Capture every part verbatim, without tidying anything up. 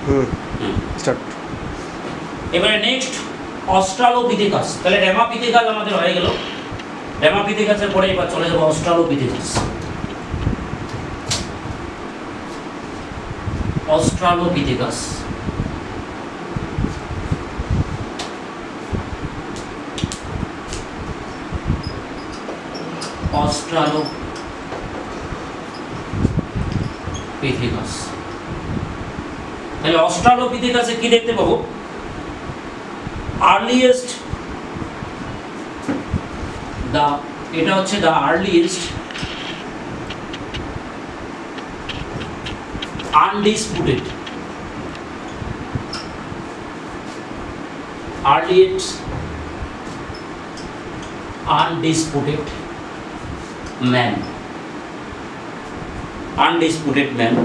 হুম start. এবারে next australopithecus. তাহলে ramapithecus আমাদের হয়ে গেল। রেমাপিথেকাসের পরে এবার চলে যাব অস্ট্রালোপিথেকাস। অস্ট্রালোপিথেকাস অস্ট্রালোপিথেকাস তাহলে অস্ট্রালোপিথেকাসে কি দেখতে পাবো? আর্লিয়েস্ট দা এটা হচ্ছে the earliest undisputed earliest undisputed man undisputed man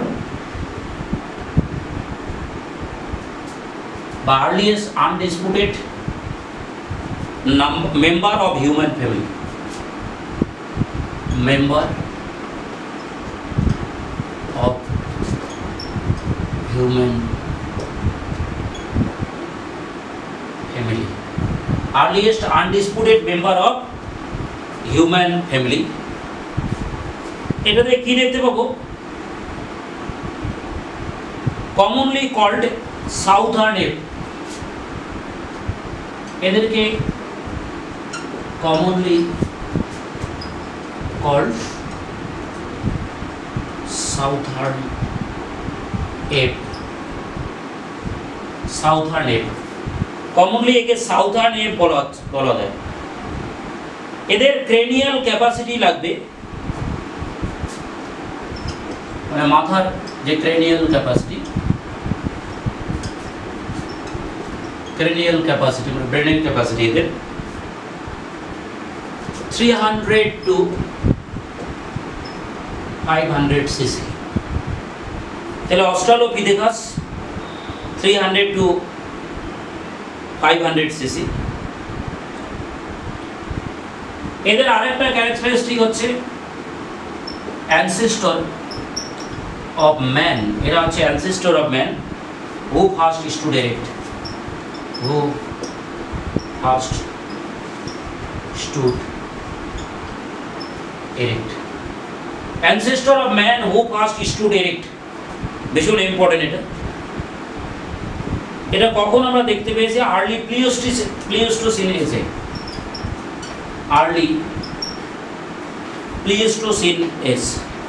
বা earliest undisputed member of human family member of human family earliest undisputed member of human family এটাতে কি দেখতে পাবো? commonly called southern ape এদেরকে commonly called southern ape southern ape commonly একে southern ape বলা বলা যায়। এদের ক্রেনিয়াল ক্যাপাসিটি লাগবে, মানে মাথার যে ক্রেনিয়াল ক্যাপাসিটি ক্রেনিয়াল ক্যাপাসিটি মানে ব্রেনের ক্যাপাসিটি এদের three hundred to five hundred CC. তাহলে australopithecus three hundred to five hundred CC. এদের আরেকটা ক্যারেক্টারিস্টিক হচ্ছে অ্যানসেস্টর অফ ম্যান। এরা হচ্ছে ancestor of man who first stood erect who first stood erect ancestor of man who first stood erect ভীষণ important. এটা এটা কখন আমরা দেখতে পেয়েছি? আর্লি প্লিওস্টোসিন প্লিওস্টোসিন এজে early pleistocene age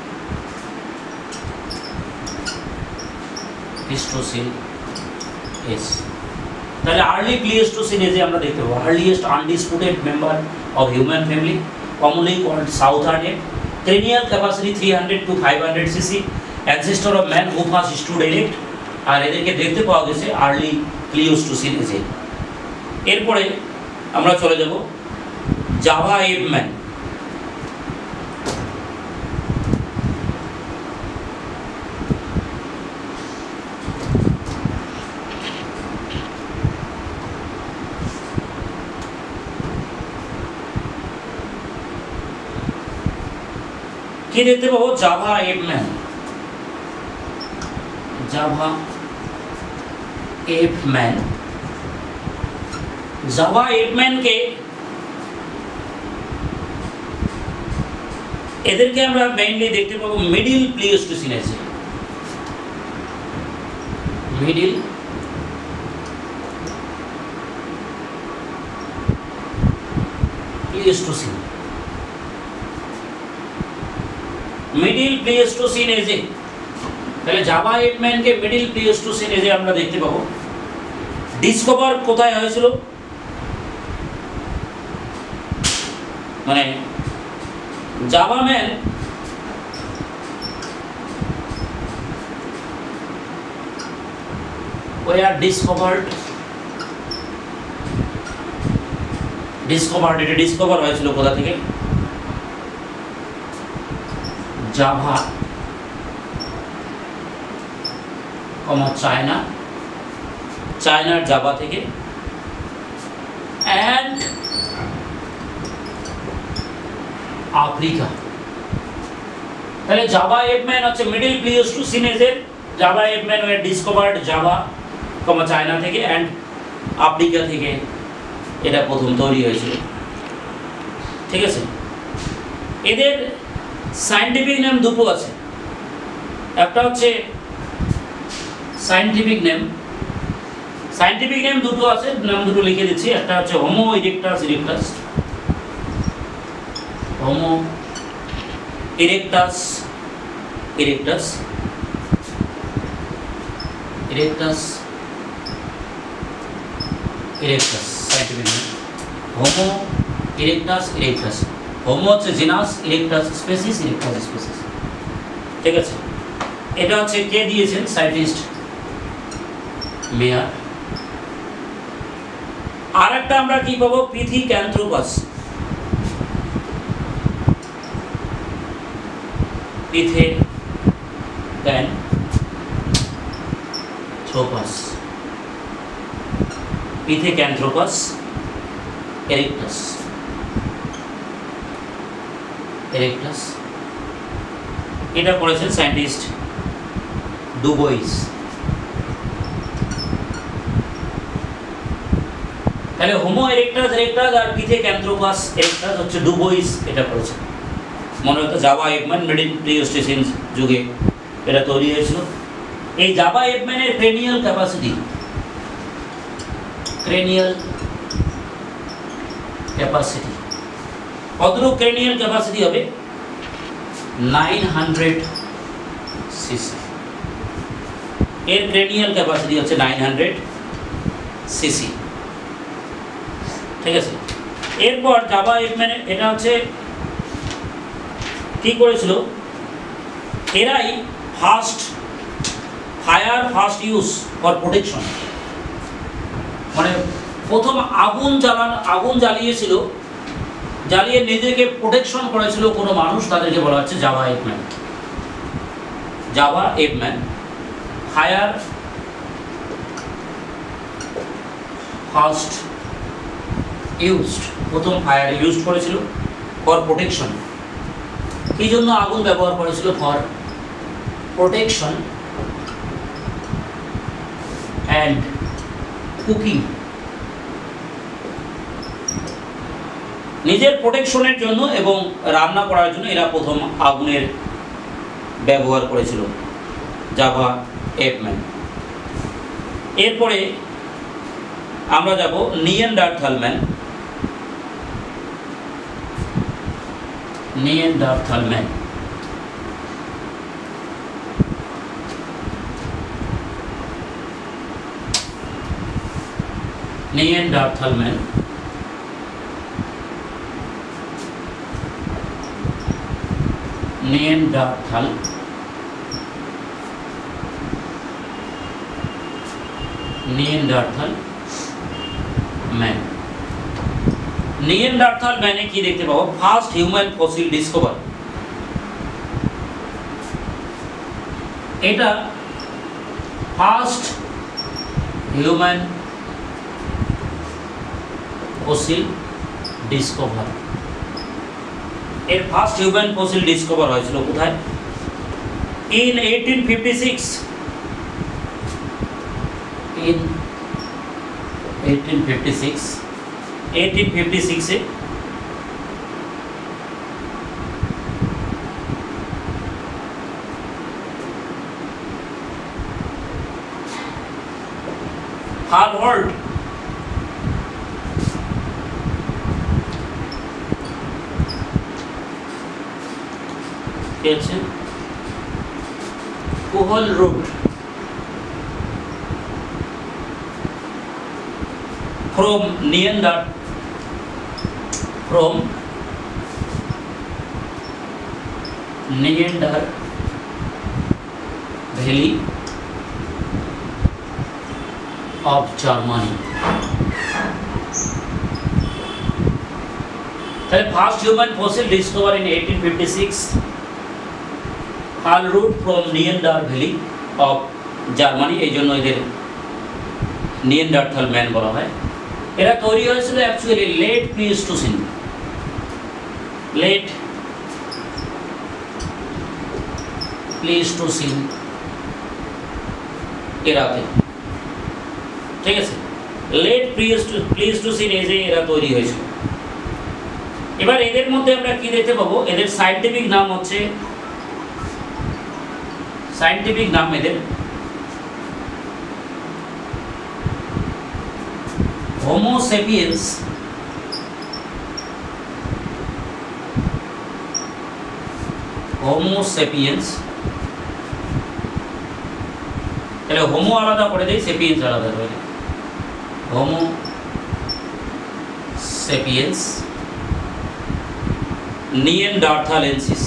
pleistocene age তাহলে আর্লি প্লিওস্টোসিন এজে আমরা দেখতে পাবো earliest undisputed member of human family commonly called southern ape, cranial capacity three hundred to five hundred cc, ancestor of man who first stood erect আর এদেরকে দেখতে পাওয়া গেছে আর্লি প্লিওস্টোসিন এজে। এরপরে আমরা চলে যাব জাভা এপ ম্যান। কি দেখতে পাবো? Java ape man Java ape man Java ape ম্যানকে এদেরকে আমরা মেইনলি দেখতে পাবো মিডিল প্লিওস্টোসিন এজে মিডিল প্লিওস্টোসিন মিডিল প্লিওস্টোসিন এজে। তাহলে জাভা এপ ম্যানকে মিডিল প্লিওস্টোসিন এজে আমরা দেখতে পাবো। ডিসকভার কোথায় হয়েছিল? মানে Java man were discovered discovered এটা ডিসকভার হয়েছিল কোথা থেকে? জাভা কমা চায়না চায়নার জাভা থেকে অ্যান্ড আফ্রিকা। তাহলে জাভা এপ ম্যান হচ্ছে মিডল প্লিওস্টোসিন এজের Java ape man were discovered Java comma China থেকে অ্যান্ড আফ্রিকা থেকে এটা প্রথম তৈরি হয়েছিল। ঠিক আছে, এদের সায়েন্টিফিক নেম দুটো আছে, একটা হচ্ছে সায়েন্টিফিক নেম সায়েন্টিফিক নেম দুটো আছে, নাম দুটো লিখে দিচ্ছি। একটা হচ্ছে homo erectus erectus homo erectus erectus erectus erectus scientific name homo erectus erectus. Homo হচ্ছে genus, erectus species, erectus species. ঠিক আছে, এটা হচ্ছে কে দিয়েছেন? সায়েন্টিস্ট মেয়ার। আর একটা আমরা কি পাবো? পিথিক্যান্থ্রোপাস পিথেক্যান্থ্রোপাস পিথেক্যান্থ্রোপাস এরেক্টাস এরেক্টাস এটা করেছেন সায়েন্টিস্ট ডুবোইস। তাহলে হোমো এরেক্টাস এরেক্টাস আর পিথেক্যান্থ্রোপাস এরেক্টাস হচ্ছে ডুবোইস এটা করেছে। মনে হতো জাভা এপম্যান মিডিল প্লিওস্টোসিন যুগে এটা তৈরি হয়েছিল। এই জাভা এপম্যানের ক্রেনিয়াল ক্যাপাসিটি ক্রেনিয়াল ক্যাপাসিটি কতটুকু? ক্রেনিয়াল ক্যাপাসিটি হবে নাইন হান্ড্রেড সিসি। এর ক্রেনিয়াল ক্যাপাসিটি হচ্ছে নাইন হান্ড্রেড সিসি। ঠিক আছে, এরপর জাভা এপম্যান এটা হচ্ছে কি করেছিল? এরাই first fire first use for protection, মানে প্রথম আগুন জ্বালান আগুন জ্বালিয়েছিল, জ্বালিয়ে নিজেকে প্রোটেকশন করেছিল কোনো মানুষ, তাদেরকে বলা হচ্ছে Java ape man. Java ape man fire first used, প্রথম ফায়ার ইউজ করেছিল ফর প্রোটেকশন। এই জন্য আগুন ব্যবহার করেছিল? For protection and cooking. নিজের প্রোটেকশনের জন্য এবং রান্না করার জন্য এরা প্রথম আগুনের ব্যবহার করেছিল, জাভা এপম্যান। এরপরে আমরা যাব neanderthal man. Neanderthal man neanderthal man neanderthal neanderthal man neanderthal ম্যানে কি দেখতে পাবো? First human fossil discover. এটা ফার্স্ট হিউম্যান ফসিল ডিসকভার। এর ফার্স্ট হিউম্যান ফসিল ডিসকভার হয়েছিল কোথায়? In eighteen fifty six. In eighteen fifty six eighteen fifty সিক্সে হার্ভার্ড কে আছে? Fuhlrott from Neander from Neander Valley of Germany. The first human fossil discovered in eighteen fifty-six. Carl Root from Neander Valley of Germany. এই জন্য এদের নিয়েনডারথাল man বলা হয়। এরা তৈরি হয়েছিল actually late pleistocene late pleistocene এরাতে, ঠিক আছে। লেট প্লিস্টোসিন এজে এরা তৈরি হয়েছিল। এবার এদের মধ্যে আমরা কি দেখতে পাবো, এদের সায়েন্টিফিক নাম হচ্ছে, সায়েন্টিফিক নাম এদের হোমো সেপিয়েন্স, হোমো সেপিয়েন্স, তাহলে হোমো আলাদা করে দেয়, সেপিয়েন্স আলাদা করে দেয়, homo sapiens neanderthalensis,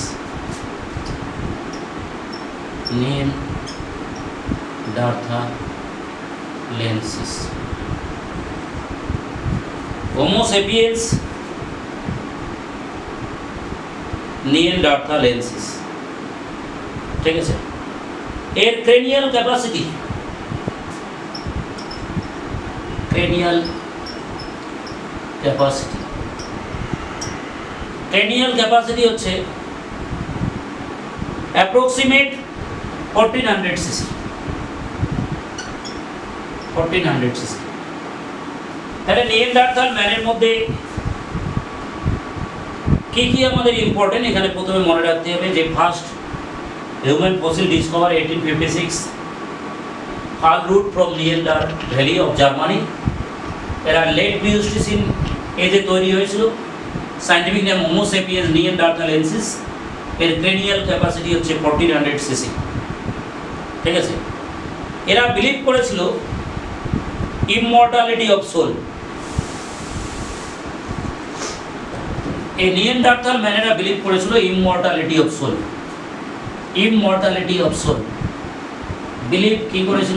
neanderthalensis, homo sapiens neanderthalensis, ঠিক আছে। এর cranial capacity, cranial capacity cranial capacity হচ্ছে approximate fourteen hundred CC, fourteen hundred CC. তাহলে নিয়েনডার্থাল ম্যানের মধ্যে কি কি আমাদের ইম্পর্টেন্ট এখানে প্রথমে মনে রাখতে হবে, যে first human fossil discover eighteen fifty six, Fuhlrott from Neander valley of Germany. এরা লেট প্লিস্টোসিন এজে তৈরি হয়েছিল, scientific name homo sapiens neanderthalensis. এর ক্রেনিয়াল ক্যাপাসিটি হচ্ছে ফোরটিন হান্ড্রেড সিসি, ঠিক আছে। এরা বিলিভ করেছিল ইমমর্টালিটি অফ সোল। এই নিয়েনডার্থাল ম্যানেরা বিলিভ করেছিল immortality of soul, immortality of soul believe কি করেছিল,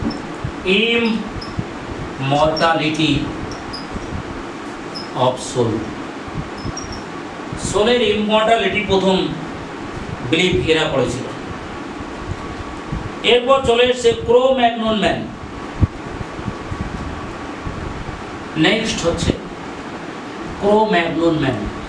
ইমমর্টালিটি অফ সোল, সোলের ইমমর্টালিটি প্রথম বিলিভ এরা করেছিল। এরপর চলে এসছে ক্রো ম্যাগনন ম্যান, নেক্সট হচ্ছে ক্রো ম্যাগনন ম্যান।